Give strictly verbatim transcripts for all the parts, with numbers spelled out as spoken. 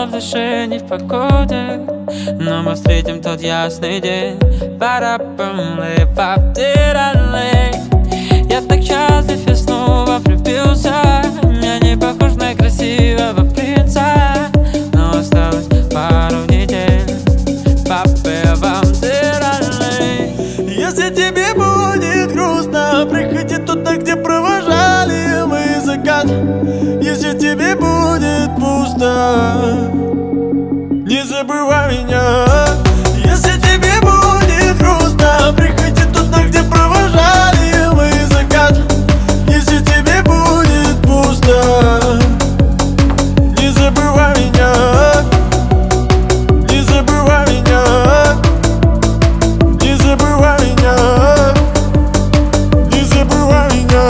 в душе, не в погоде, но мы встретим тот ясный день. Я так счастлив и снова влюбился. Я не похож на красивого принца, но осталось пару недель. Если тебе будет грустно, приходи туда, где провожали мы закат. Если тебе будет пусто, не забывай меня. Если тебе будет грустно, приходи туда, где провожали мы закат. Если тебе будет пусто, не забывай меня. Не забывай меня. Не забывай меня. Не забывай меня.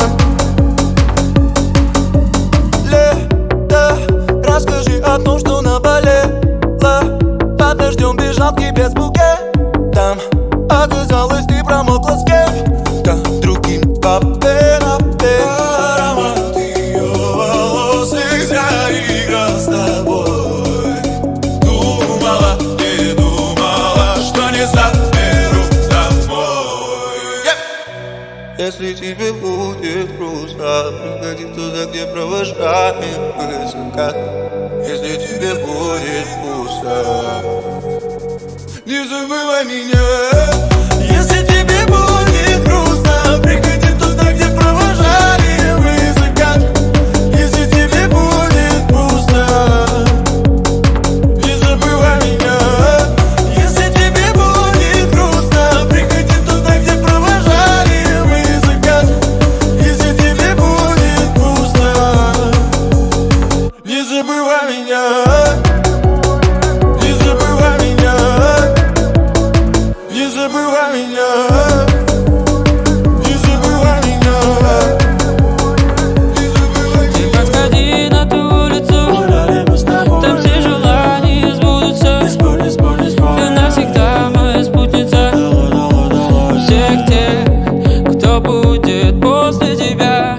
Лето, расскажи о том, что наболело. Под дождем бежал к тебе с букетом. Оказалось, ты промокла с кем-то другим. Папе-папе. Аромат ее волос и играл с тобой. Думала, не думала, что не заберу домой. Если тебе будет грустно, приходи туда, где провожаем мы закат. Если тебе будет пусто, не забывай меня. Если тебе будет грустно, приходи туда, где провожали мы закат. Если тебе будет пусто, не забывай меня. Если тебе будет грустно, приходи туда, где провожали мы закат. Если тебе будет пусто, не забывай меня. Не забывай меня. Не забывай меня. Не забывай меня. Не забывай меня. Не подходи на ту улицу, там все желания сбудутся. Ты навсегда моя спутница. Всех тех, кто будет после тебя,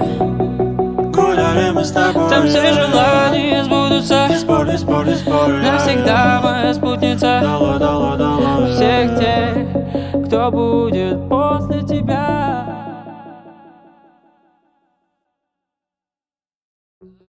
там все желания сбудутся. Навсегда моя спутница. Всех тех, кто будет после тебя.